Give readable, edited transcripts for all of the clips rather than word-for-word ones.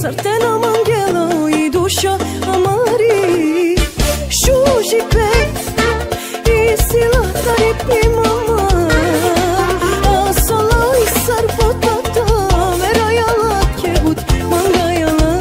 Sărtena manghelo i duša amari Šuži pe i sila tari pi mama Asala i sarbotata vera jala kebut manga jala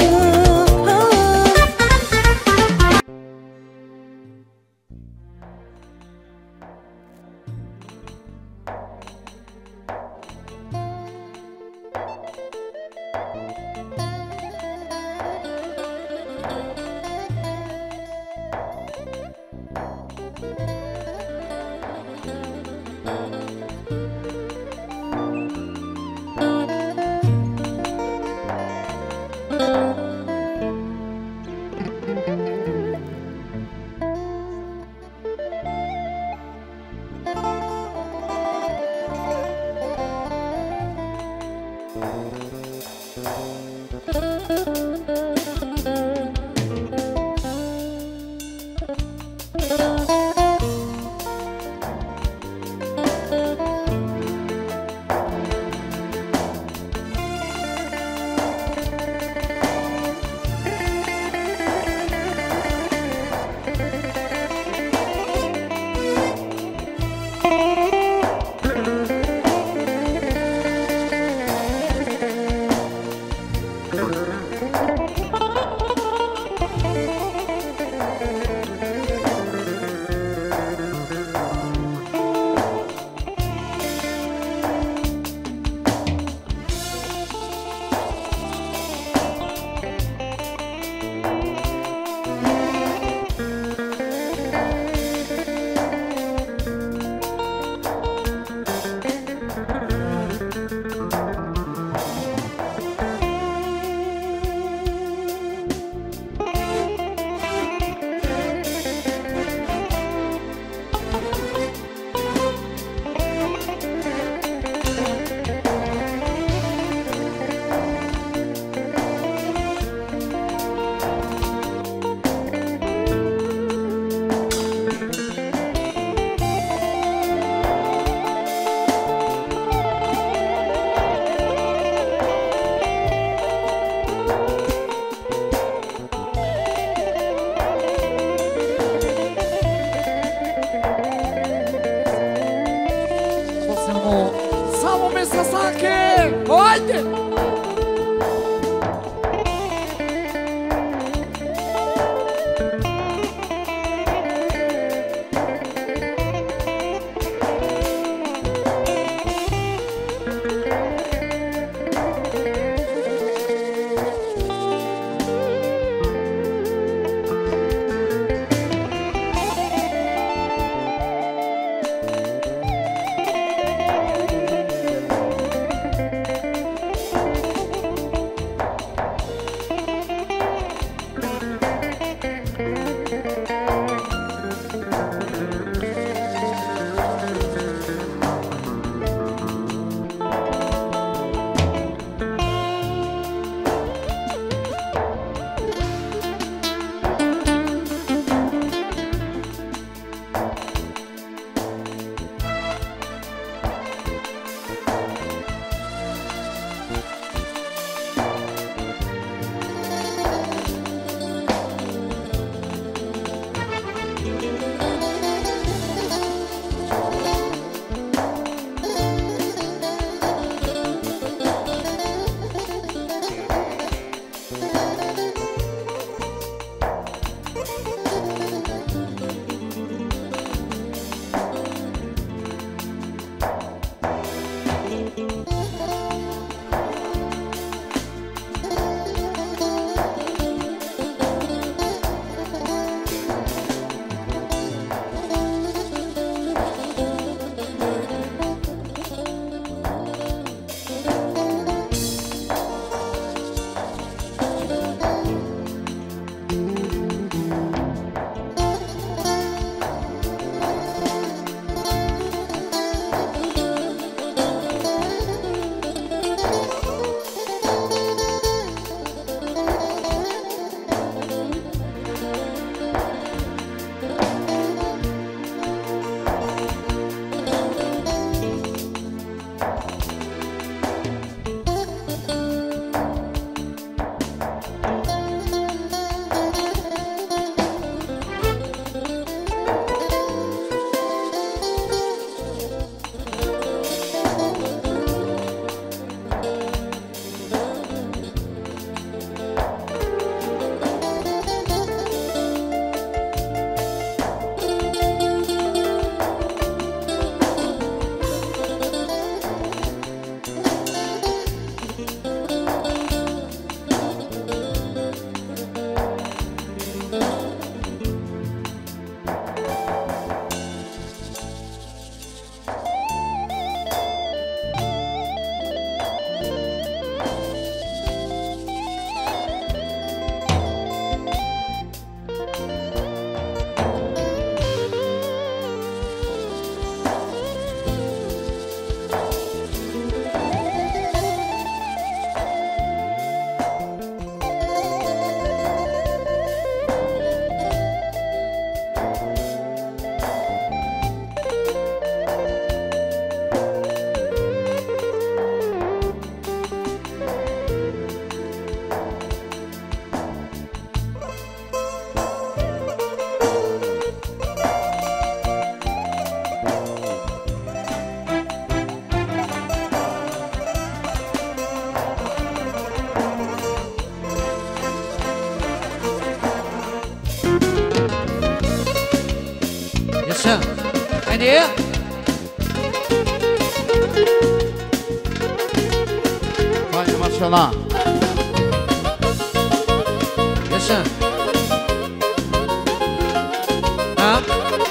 Haide, mașallah. Așa. Da?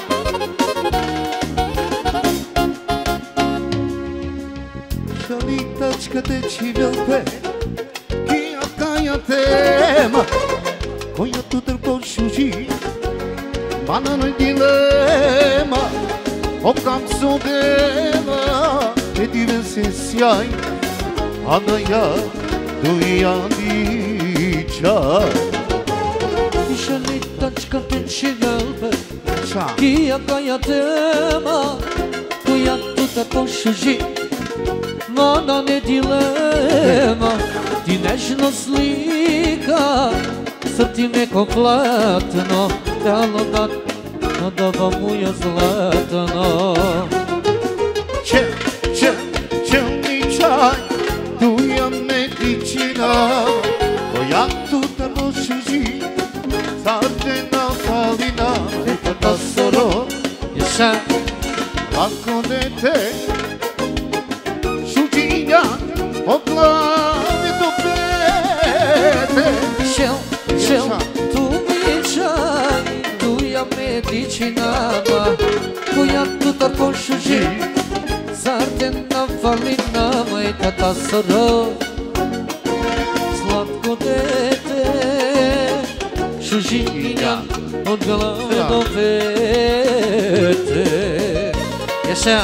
Šalitačka te čivelpe, kijaka tema, koja tu trpošuži, banana dilema, okam sudema, te diven se sjaj, a da ja dujam dičaj. Šalitačka te čivelpe, kijaka tema, koja tu trpošuži, Mada ne dilema, ti nežno slika, srti neko platno, dalo da vam je zlatno. Čelni čaj, tuja medicina, koja tu trpošuži, sarđena falina, Da soro, ješa, ako dete, šuđinja, od glave do pete. šel, tu mi čaj, tuja medicinama, koja tu trpošuži, zar te nafali nama i tata soro, slatko dete, šuđinja, od glave do pete. Ješa.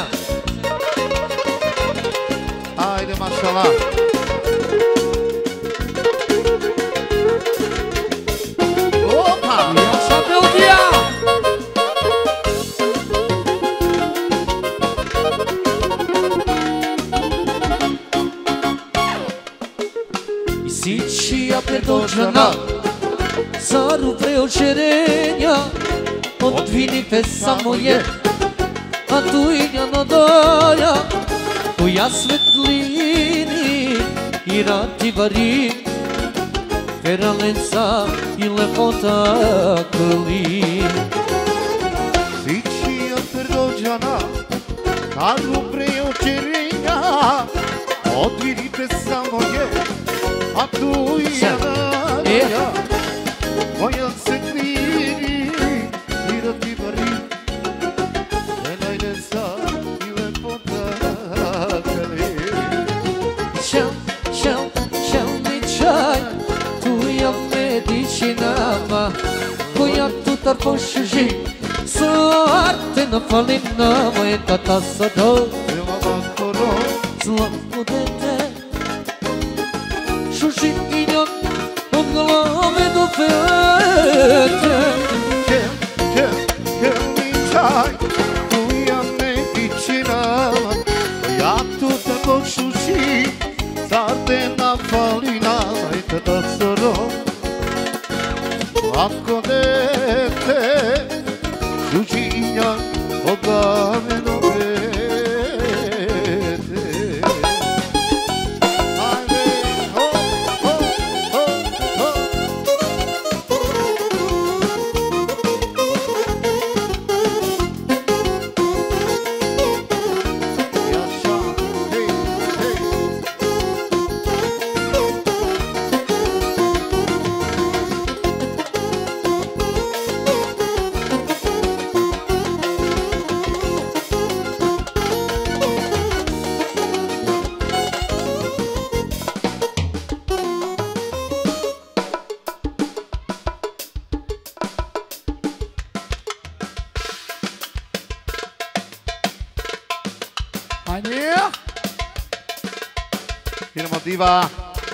Ajde, mašallah. Opa! Ješa Belgija! I sičija predođana, zaru preočerenja, odvinite samo je, a tu iljano doja, koja svetlini i rati vari, veralenca i lepota kli. Sičija predođana, zaru preočerenja, odvinite samo je, a tu iljano doja, koja svetlini i rati vari, veralenca i lepota kli. Šelni čaj, tuja medicinama, koja tu trpošuži, zar te nafali nama i tata soro, zlatko dete, šužinja, od glave do pete. Čelni čaj, tuja medicinama, koja tu trpošuži, zar te nafali nama i tata soro. Ako dete, šuđinja, od glave do pete. Ajde, ho, ho, ho, ho. Jaša, hej, hej. Ajde! Idemo diva.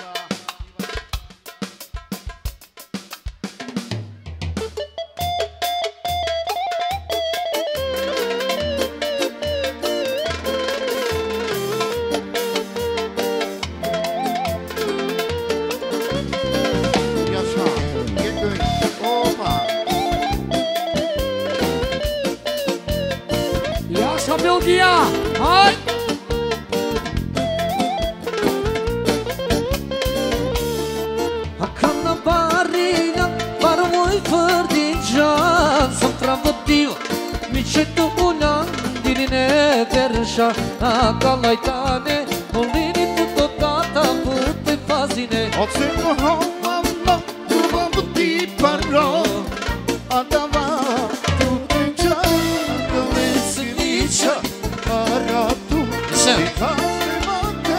Jaša, jedoj, opa. Jaša Belgija! Aj! A kana barina, bar moj frdinđan, sam pravo diva, mi će to u nandini vine verșa a calaitane Molini tutto tata putte fasine Oțe mă tu mă buti parro Adava tu pencha Domesinicha Aratu Dihate mate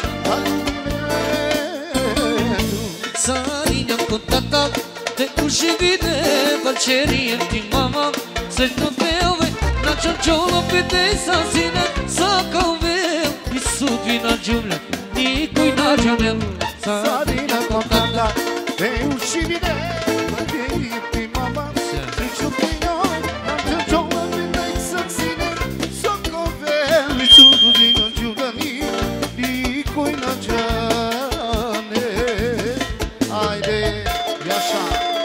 Sarina contata te uși vine Valcerie din mama Să-și nu beove Na cianciolo pe te sasine Să căvel Isu vina giumle Nicui na giumel Sarina contata te uși vine Valcerie din mama Să-și nu beove Na cianciolo pe te sasine Să căvel Isu vina giumle Nicui na giane Haide, e așa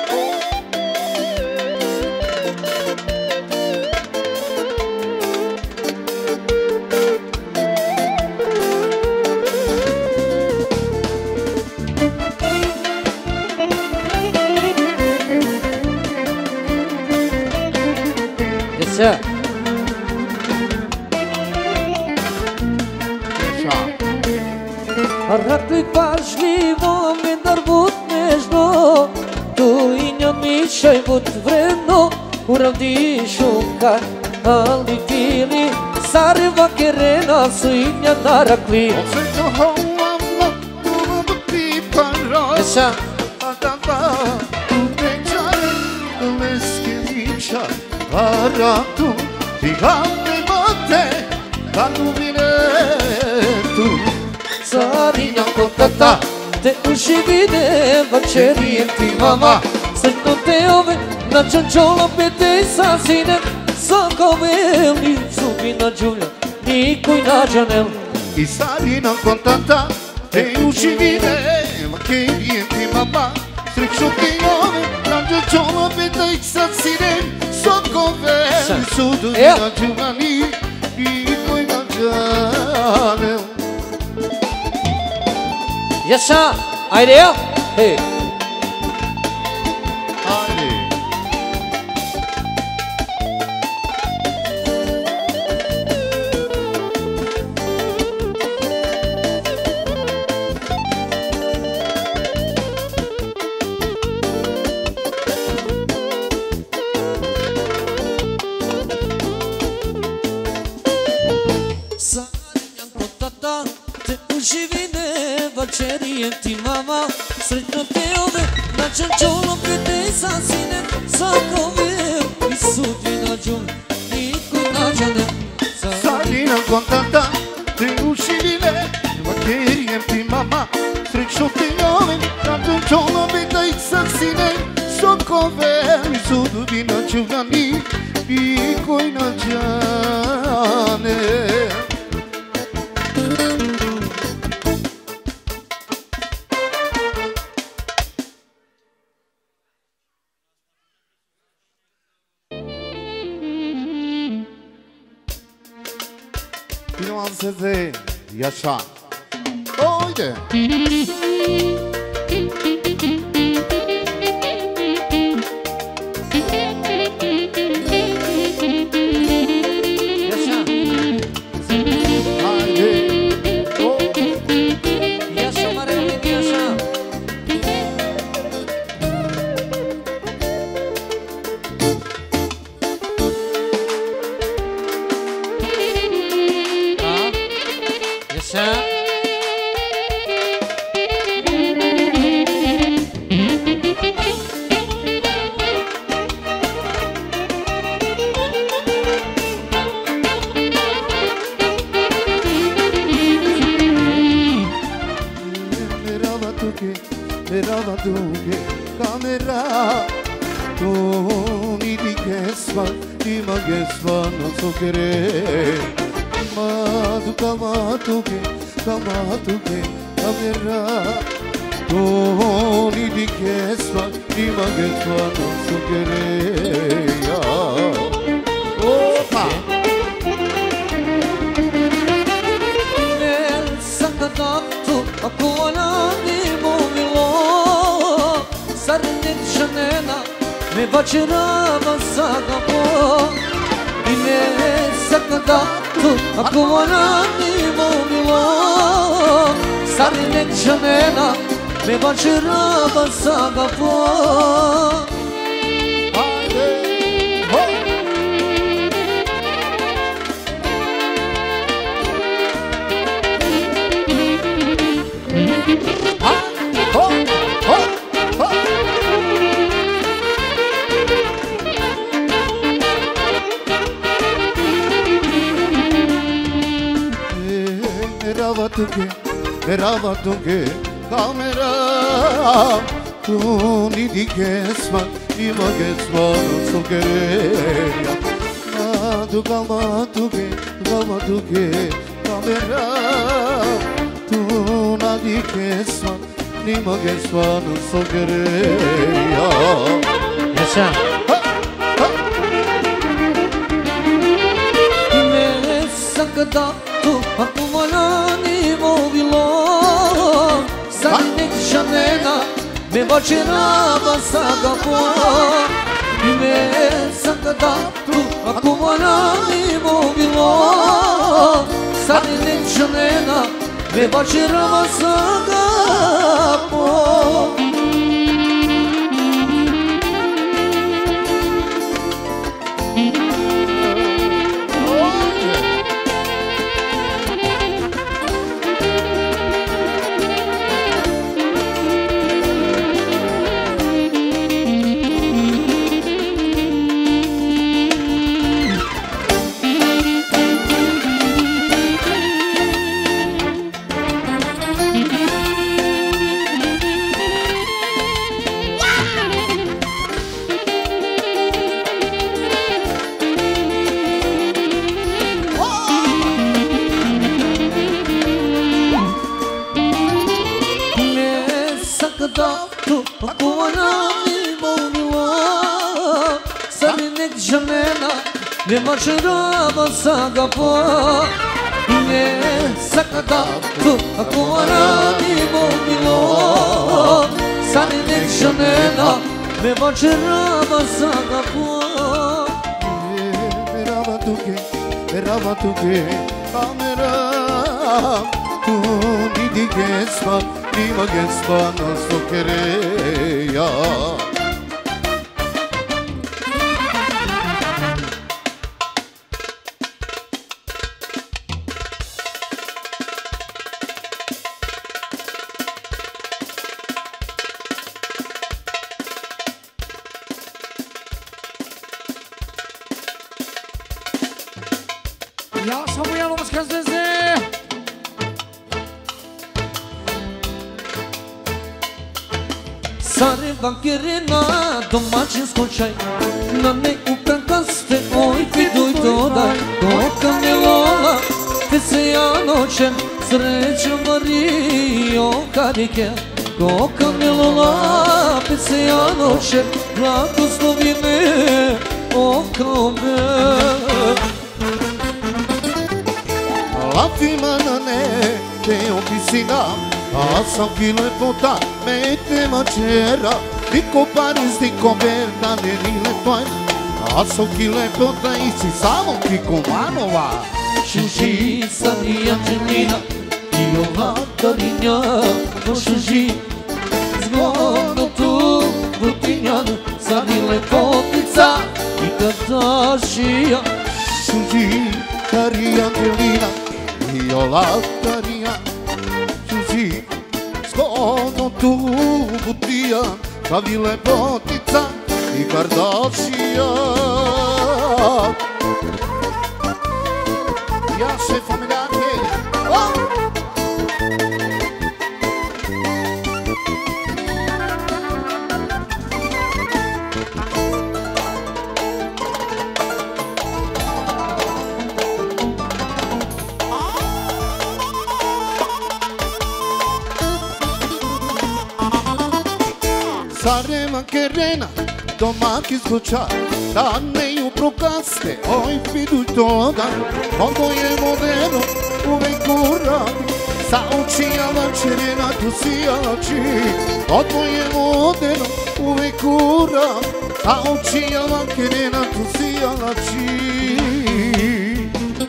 Așa Arată-i pažljivo me darbut nežno Tu i njom išaj bud vredno Uravdi šuka Ali tili Sarva kerena Svinja narakli Oțe mă tu mă buti parro Așa Adava tu pencha Domesinicha Aratu Dihate mate Kad vine tu Sarina contata Te uși vine Valcerie ti mama Să-și nu te ove Na cianciolo pe te sasine Să căveli Subina giulia Nicui na gianel I Sarina contata te uși vine Valcerie ti mama Srećo ti ove Na cianciolo pe te sasine Să căveli Subina giulia Nicui na gianel E așa, haide ia! Hei! Haide Sarina contata Te uși vine Valcerie ti mama Sretno te ove Na cianciolo pe te sasine Să căvel Isu vina giulia Nicui na gianel Sarina contata te uși vine Valcerie ti mama Srećo ti ove Na cianciolo pe te sasine Să căveli Subina giulia Nicui na gianel Nuanțeze, e așa. Uite! E așa, Haide! Oh! e așa mare e așa E așa Merhaba duke, kamera Tu nidi kesma, ima kesma no sokere Madu kamatuke, kamera Tu nidi kesma, ima kesma no sokere Opa! Nel sangadatto ancora di movilo Sarnet shanena me bacerava sagapo Nel когда-то, ако рани молило, Саринек женена, ме бачерава сагапо. Merhaba tuge kamera tu ni digesma ima gesma sogeria tu kama tuge kamera tu na digesma ima gesma sogeria Yaşa Ime sakadato akumalani movilo Sarinek janena me bacirava sagapo Ime sakadato akumalani movilo Sarinek janena me bacirava sagapo Me bacirava sagapo Me sakadato akumarani movilo Sarinek janena me bacirava sagapo Merhaba tuge kamera tu ni digesma ima gesma sogeria Ja samo jednom skazeze. Sare bancherina domaćinsko čaj Na ne uprakaste oj piduj to daj Koka mi lola te se ja noćem Srećo Marijo kadike Koka mi lola te se ja noćem Blagoslovi me oko me La manane te opisina Asa kilo e pota mete macera Dico paris dico verda nerile toina Asa kilo e pota isi samo kiko manova Xuxi, Sani Angelina Io Catarina O Xuxi Zgono tu Vutinjana Sani Lepotica I Katašija Suji Kari Angelina Io Catarina Suji Zgono tu Vutinjana Sani Lepotica I Katašija Ja se familiarke Sarema Kerena, domaki zvuča, da ne ju prokaste, oj vidu toga, ovo je moderno, uvek uradi, sa očijama čerena tu sijači, ovo je moderno, uvek uradi, sa očijama kerena tu sijači.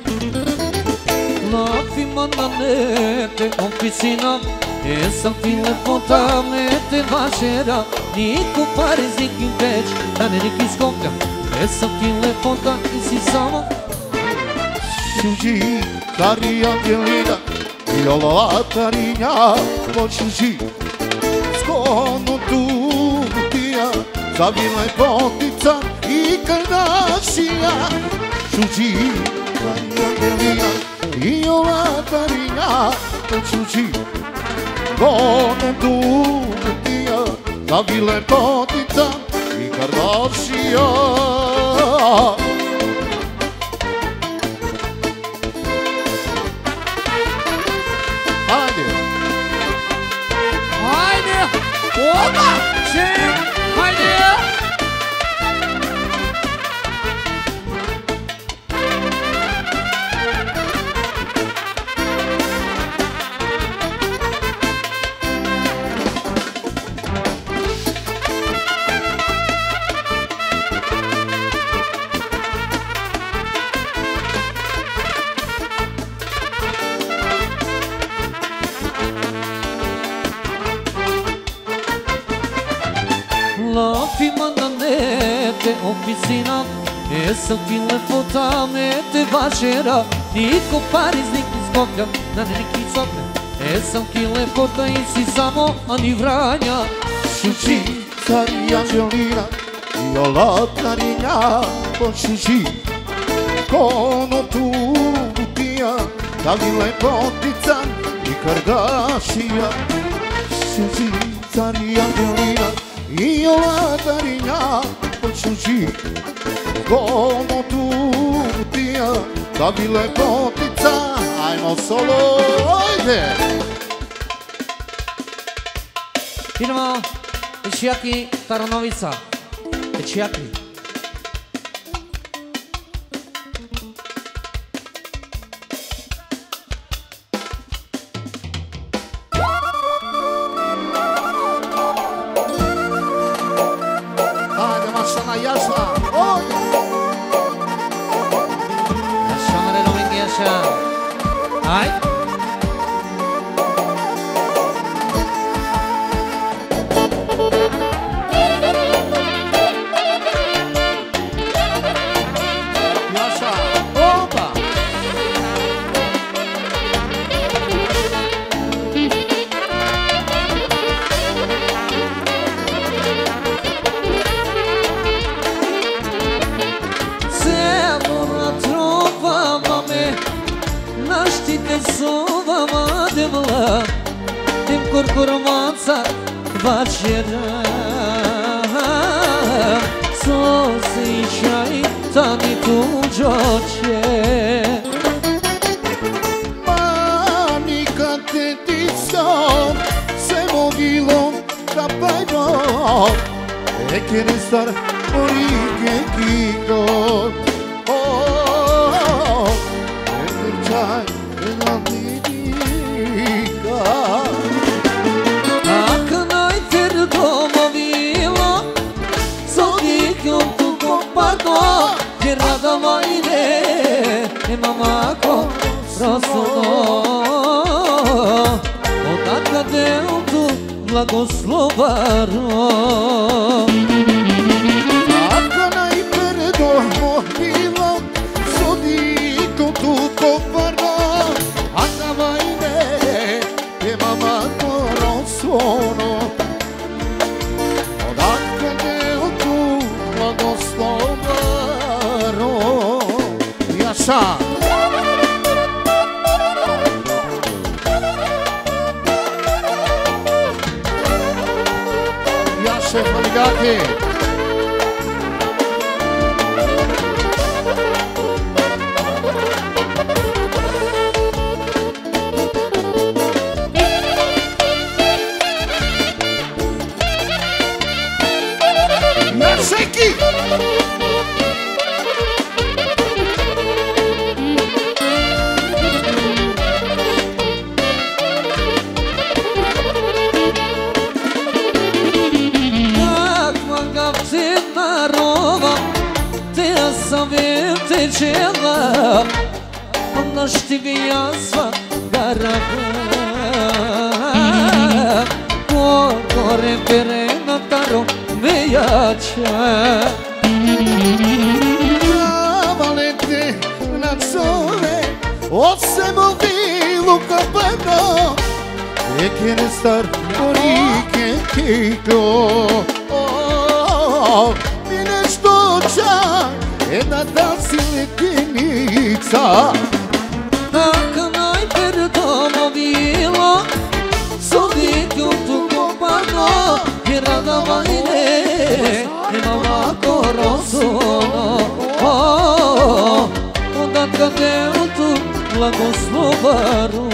mandate oficina essa fila potamente vascerà Nico parisi che invece da nerichi scoppia essa fila potamente si sama Suji, Daria Angelina Io la Tarina Po Suji Skono tu tia Zavila e potica I Kardassia Suji, Daria Angelina Io la Tarina Po Suji Skono tu tia Zavila e potica I Kardassia Opa! Sim! Haydi! La firma mandate oficina essa fila potamente vascerà Nico Paris Nico scoppia da nerichi scoppia essa fila potamente si samo anivrania Sushi, Daria Angelina Io la Tarina Po Sushi Kono tu tia Davila e potica I Kardassia Sushi, Daria Angelina Io la Tarina Po Sushi Kono tu tia Davila e potica Ajmo solo, ajde Idemo Pečijaki Taranovica Pečijaki Ajde mašana Jasna Oj Yaşamare Romin yaşa Ay Jasna Opa Semora trovava me Naštite sovama devla Tem korkorovanca vačera Sosjećaj tani tuđoće Panika te disam Se mogilom kapajno Eke ne star orike kiko Čaj na vidika Aknaj ter domovilo Sodikom tu komparno Jer radama ide Mamako Rasuno Odakle tu blagoslovaro Ako najperdo mobilo Sodikom tu komparno A nama ide Je mamako Rasuno Odakle tu blagoslovaro Jaša Jaše Maligaki Jašeki Rova, te savete cela Nashti viasva garaga Corre perena taro vejača Valente na sole Osemo vilu kapano E che ne star morike kito Mi nešto čak Jedna da si letenica Dacă n-ai perdono vilo Sovitju tu compano Era da vaine E mama corosono Odată te tu blagoslovaro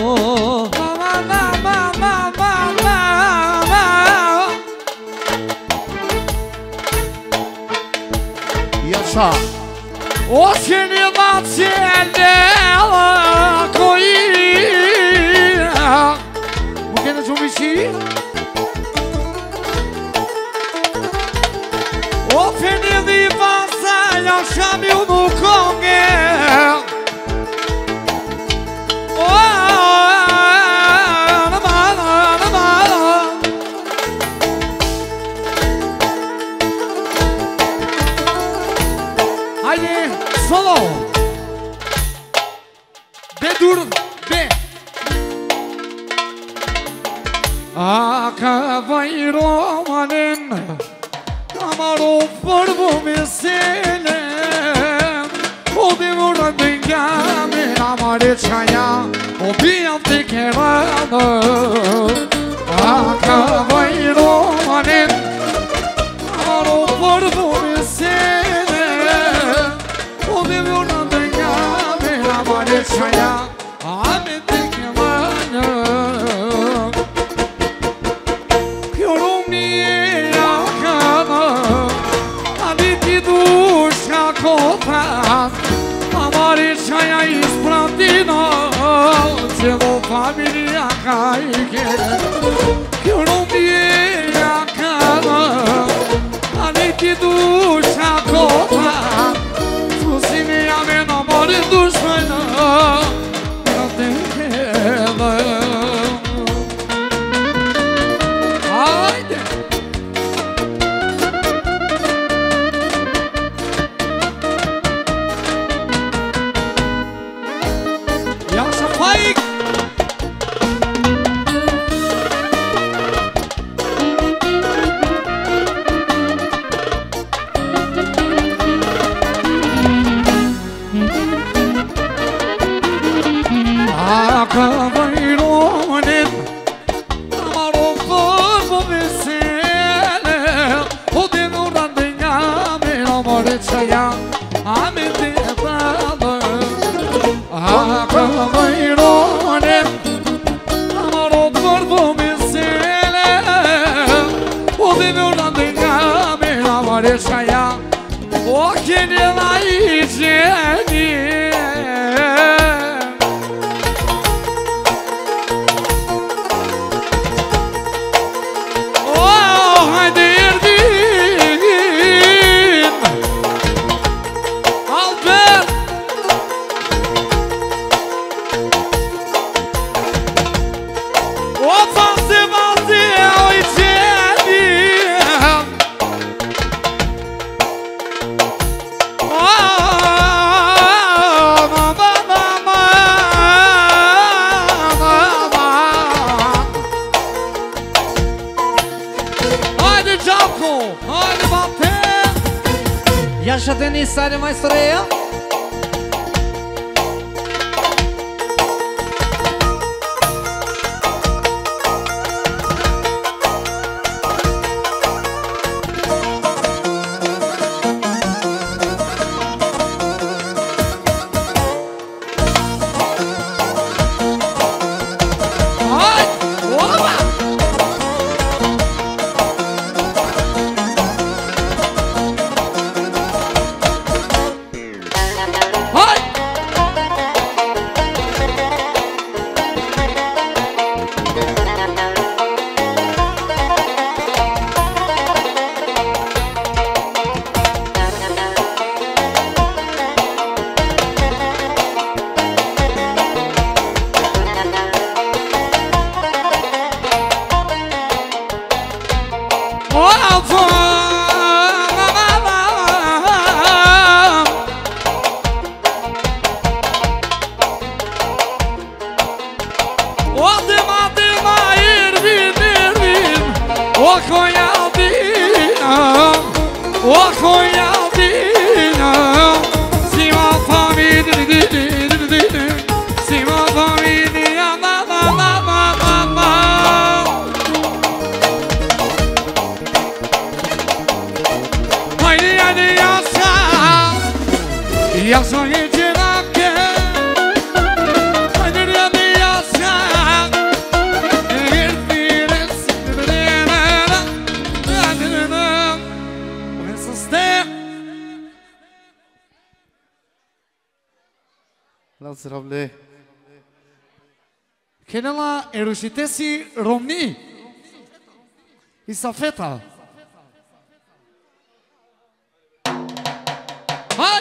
I așa Очень нацелела коина Мукена чумиши Очень виваса я шамил муконге Haydi solo Be dur be Akavai romanin Amaro forbu mesele O devora dengame Amare chaya O biyamte kerana Akavai romanin Amaro forbu mesele O devora dengame Amare chaya Amete kerana Amare čaja ispratina Celo familija kajke Kjero mi je jakana Ali ti duša kopa Tu si mi jame na more dušmana Na te hele Ajde Akavai romanin Amaro forbu mesele O denuran dengame Amare chaya Amete baba Akavai romanin Amaro forbu mesele O denuran dengame Amare chaya O kenela iceni Yaşa Deniz Sari Maestro'ya Zdravlje. Kenela erușitesi romni. Isafeta. Hai!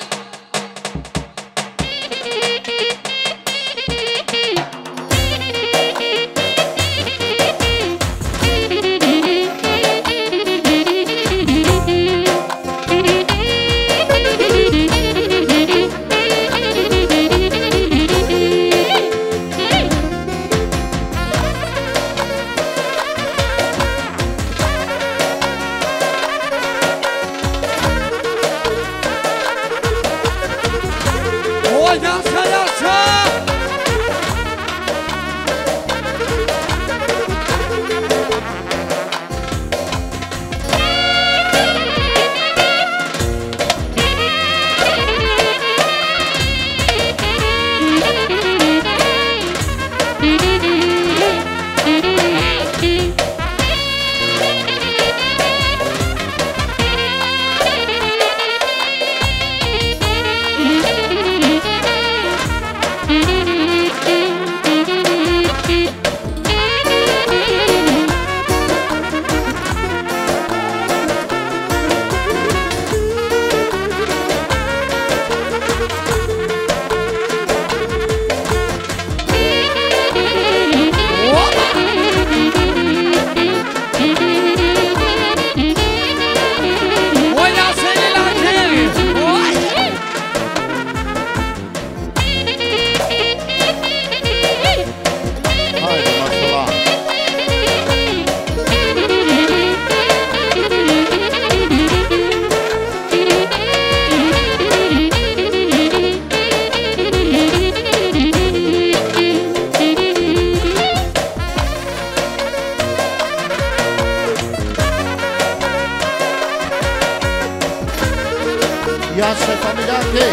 Iașe, familiate!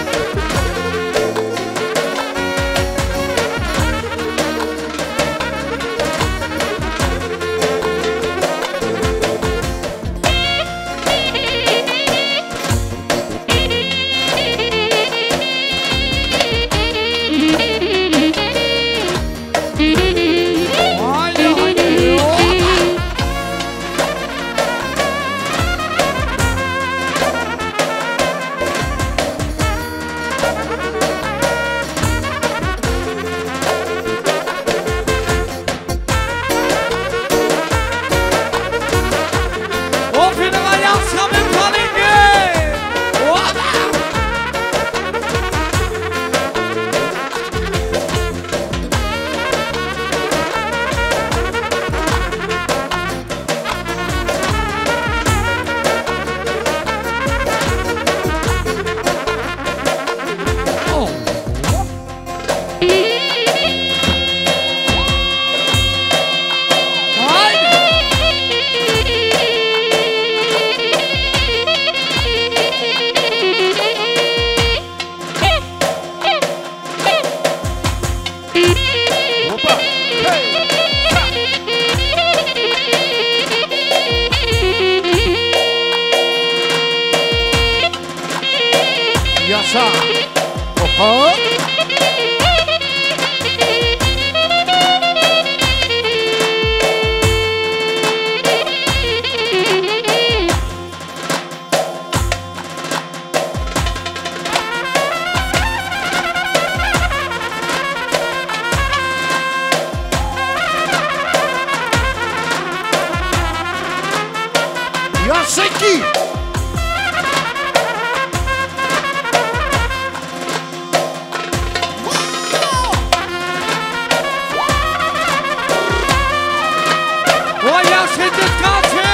Așa! Oho! Ia șechi! Olha, gente,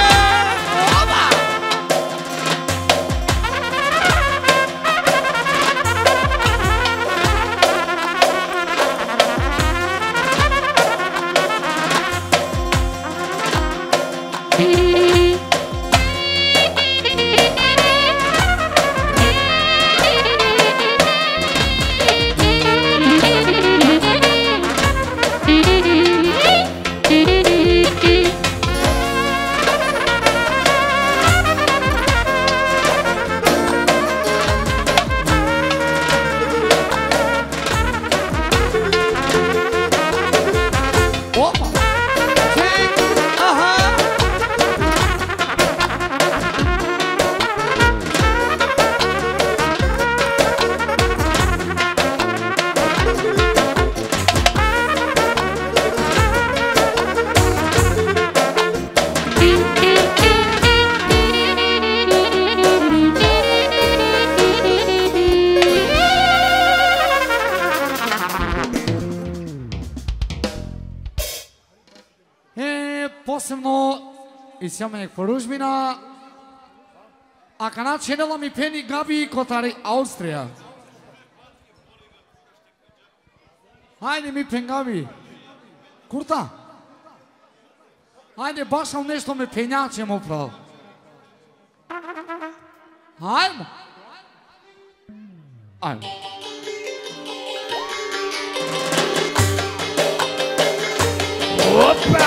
posebno iz Sjamenjeg Poružbina, a kanad činila mi peni Gabi Kotari, Austrija. Hajde mi pen Gabi. Kurta? Hajde, baš sam nešto me penjačem upravo. Hajmo. Ajmo. Opa!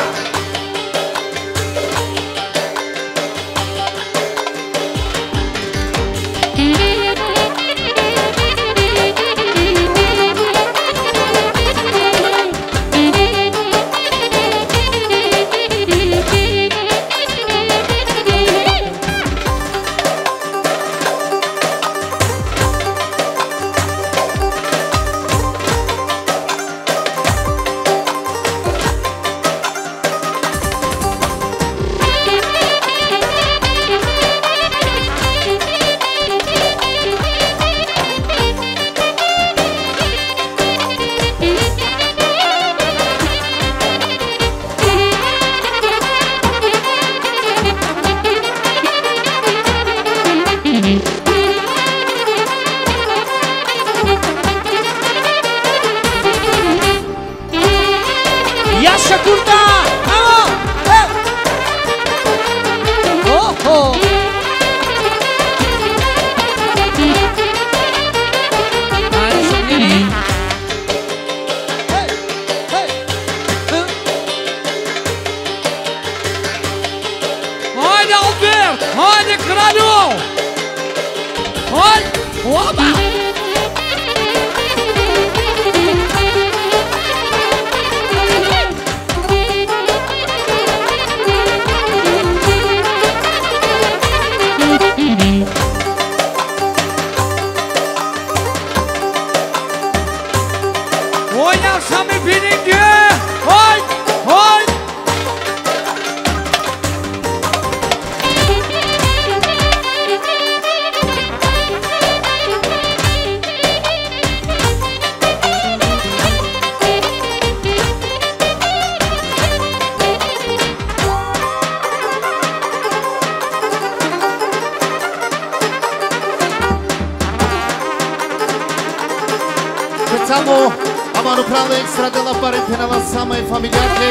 Amaro Prale extra de la parentela la sama e familiarne.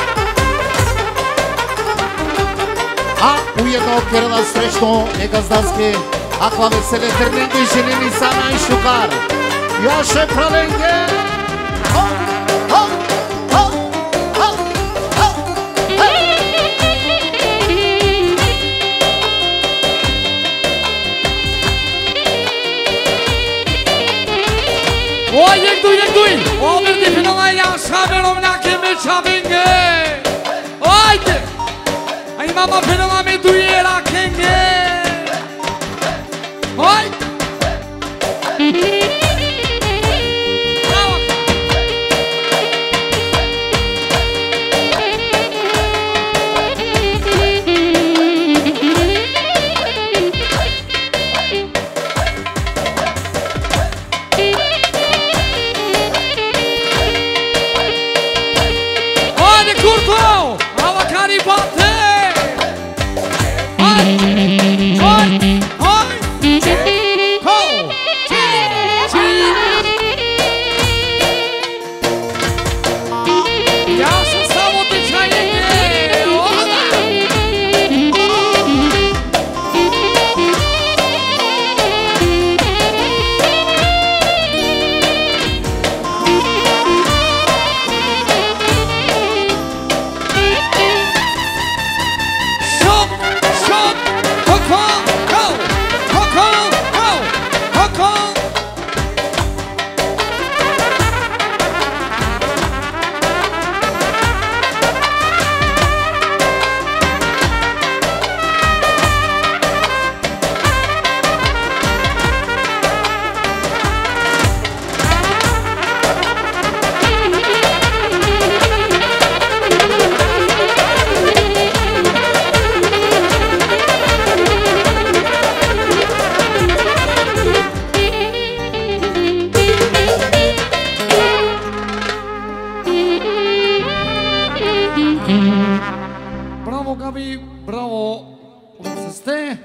A ujedno kerala srećno negazdanske, akva vesele trnenge ženeni sana i šukar. Jaše Pralenge! Over de finala yaşamıyorum nakimi çabinge. Haydi. Ay mama finala mi duyera kenge. Haydi. Bravo, Gabi. Bravo. Unde să stea?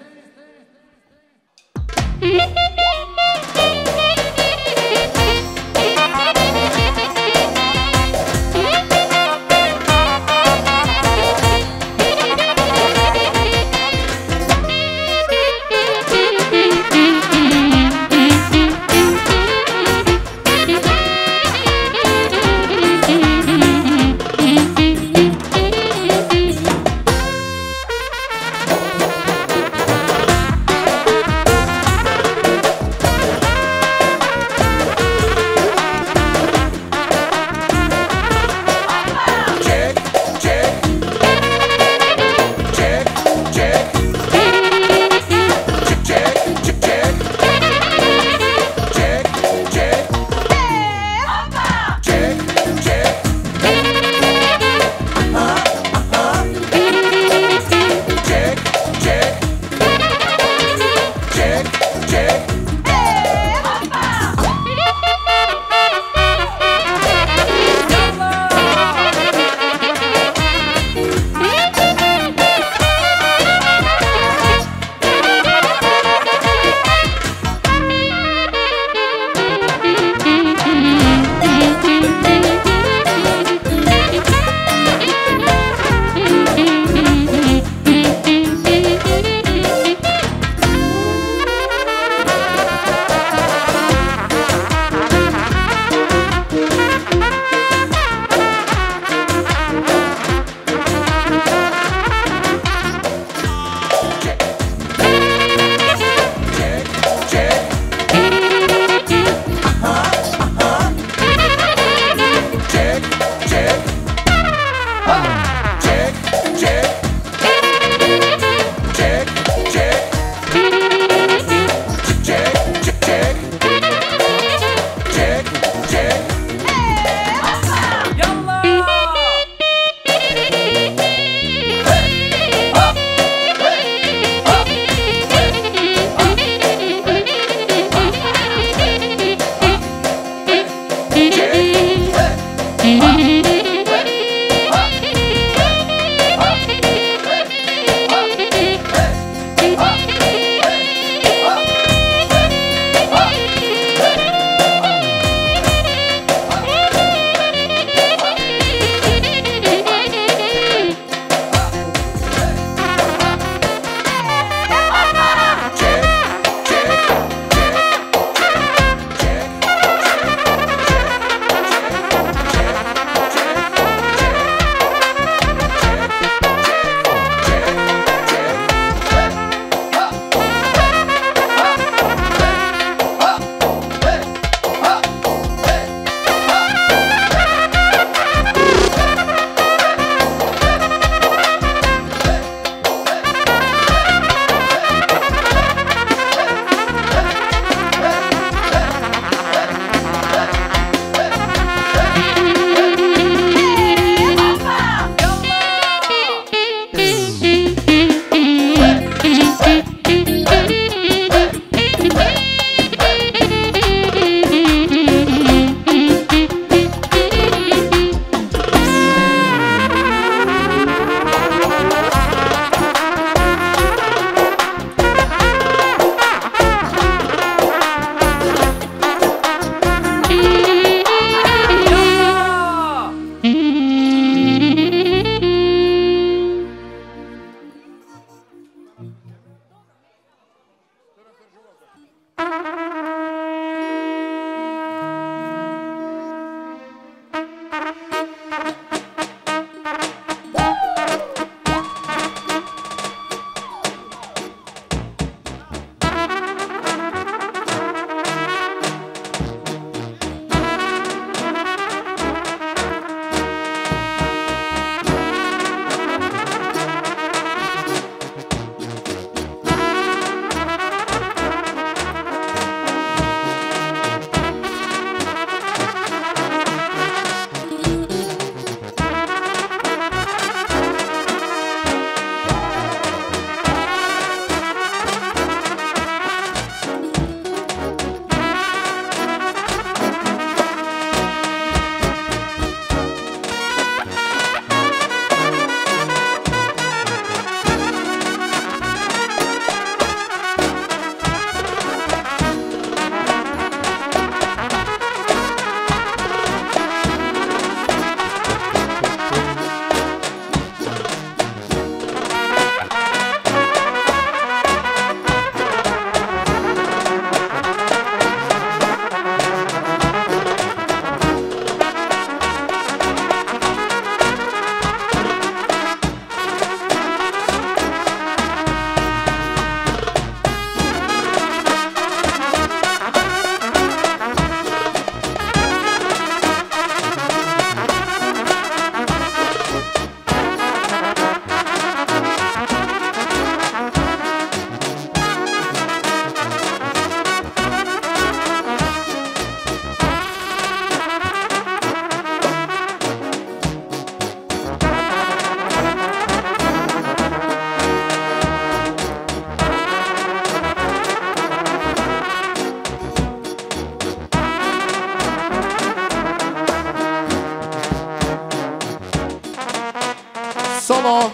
solo.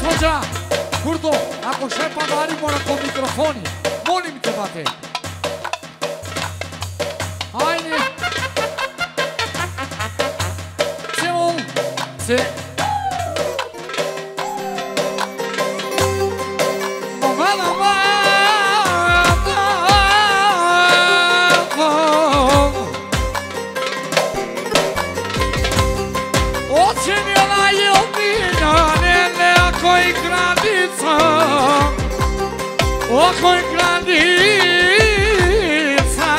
Sođa, Kurdo, ako šepa vari mora po mikrofoni. Molim te, bate. Ajde. Cemol. Ocenjena je obina, nene, ako i gradica, ako i gradica.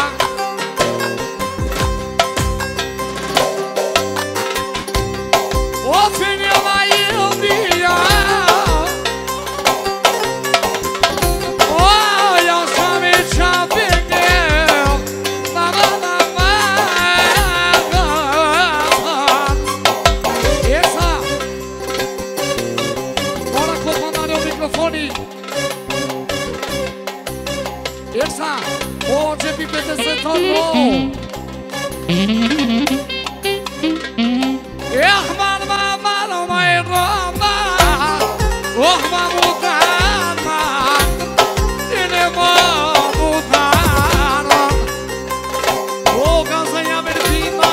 Ocenjena je obina, o, ja sam i čapinjem, na. Mikrofoni. Esa, hoće pipete se tolo. Ehman mamano mai roma, ohman mutana, inemo mutana. O ganzaya mertima.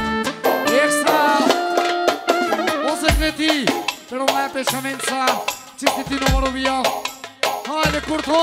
Pero mai pe șamența ți-ți ti numărul via. Haide, Curto!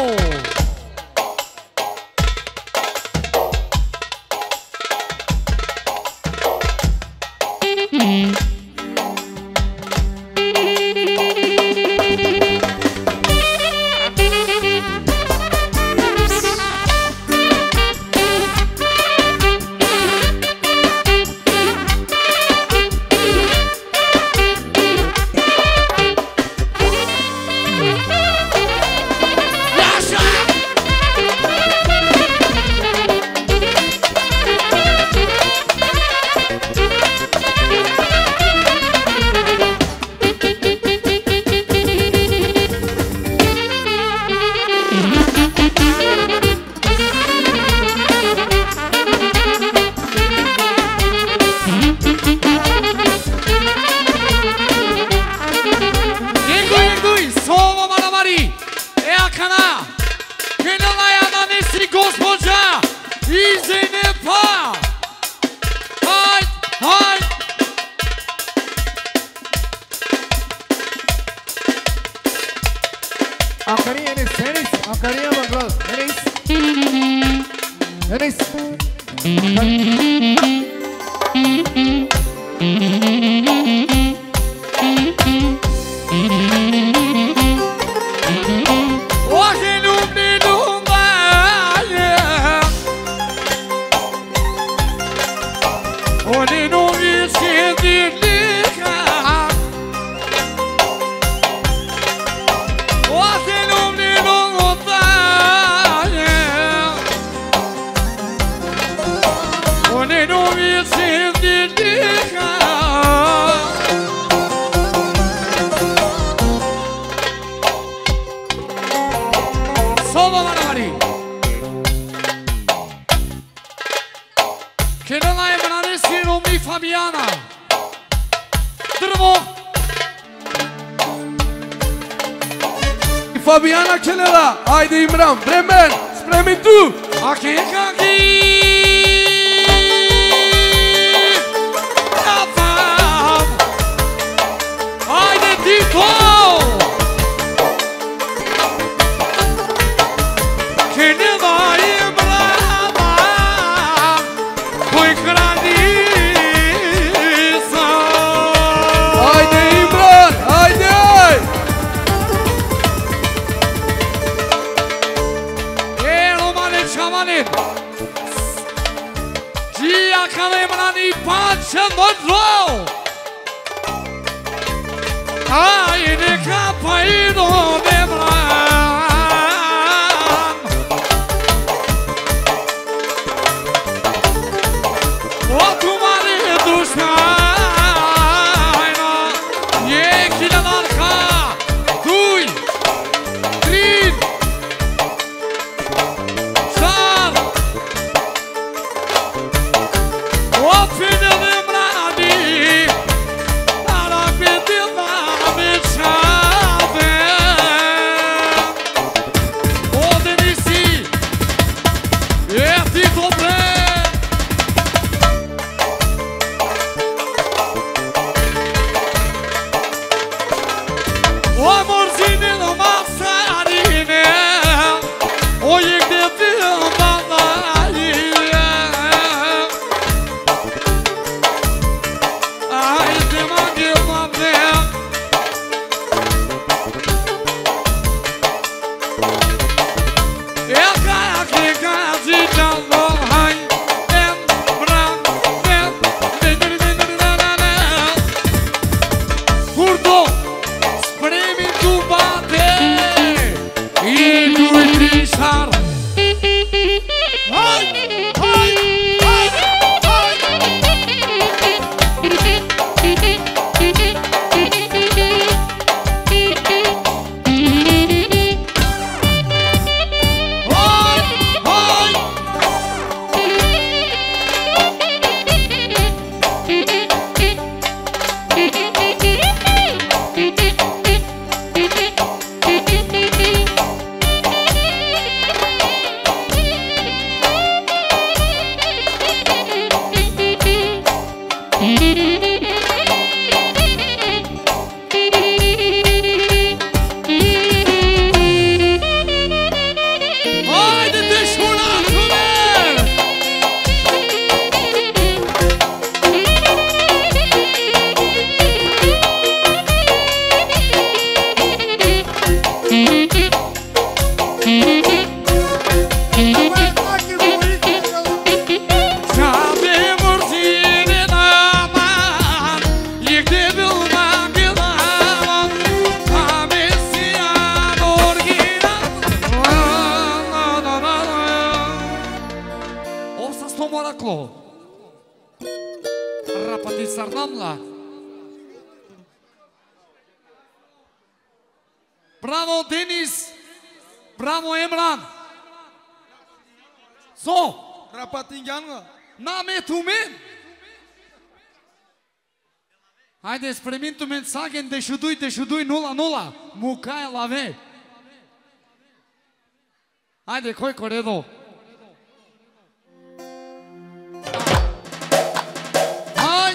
Fabiana Celera, haide Imran, Bremen, spremi tu! Aqui, aqui! Haide, Tito! Cine va Imrana, coi cranița! Haide Imran, haide! Gia care mrani pace modro. Ai de capaino de mran. O tu mare dușmaina. E chile narca. Dui. Trin. Sar. O fine de mrani. Para pedir la mechave. Rapati Sarnamla. Bravo Denis. Bravo Emran. So. Rapati Gheangă. N-ame tu men. Haideți, premintu mensagen de șudui, nula. Mucaia la ve. Haide, coi coredo. Hai.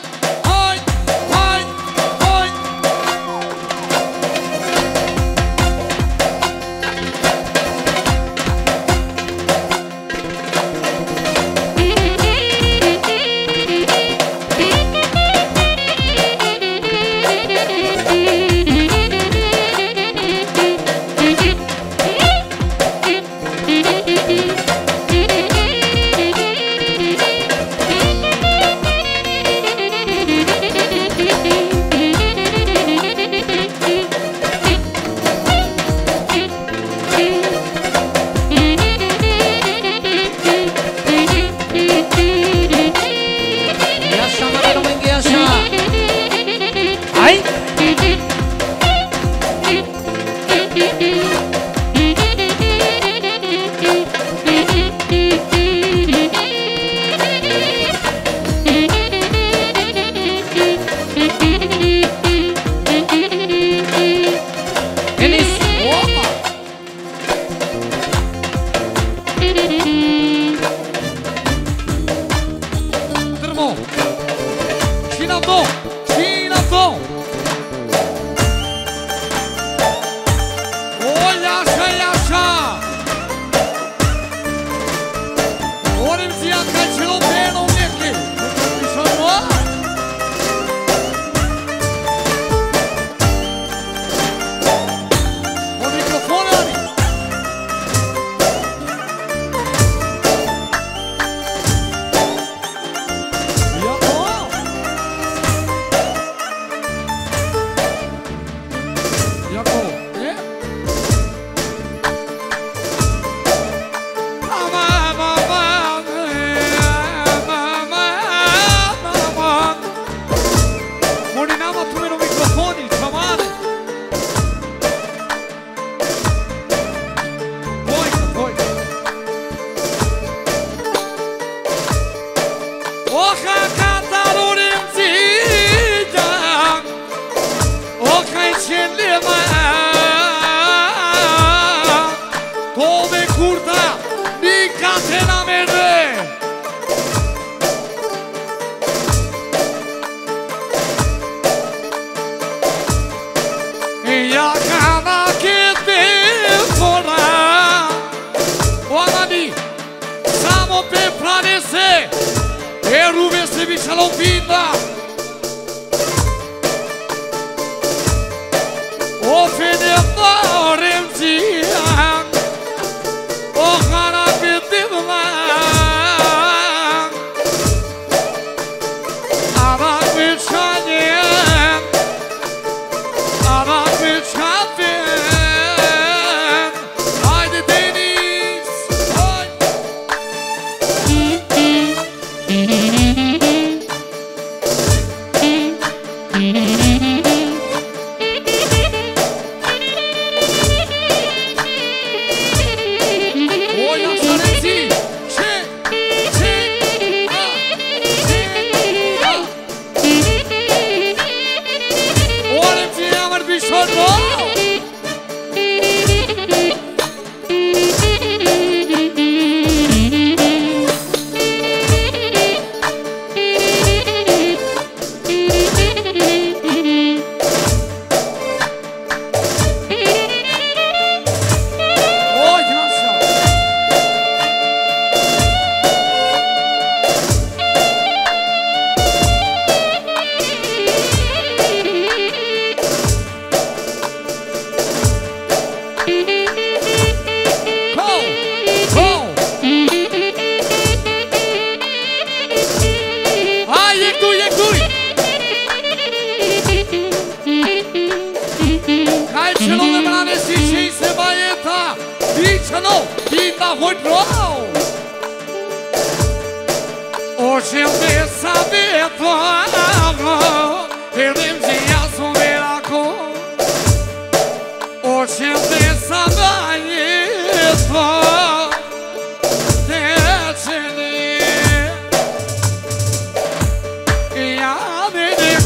Hoje eu me saber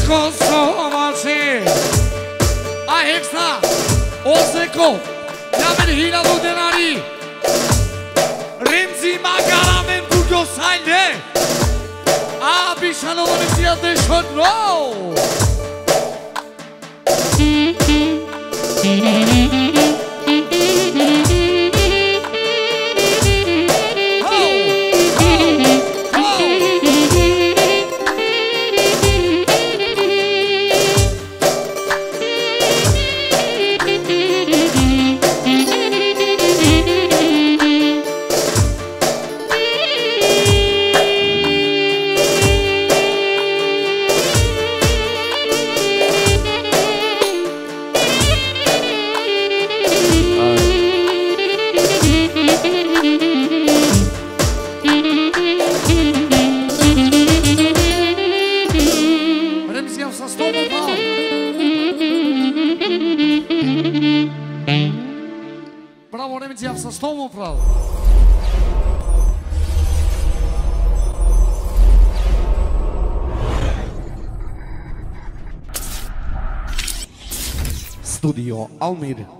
consomaci. A extra, o seco, ne-am hila do denari. Renzi magaramen bujo sainde. A bishano vanisia de shodro. Bravo, Nemci, ja sa s tom upravo. Studio Almir.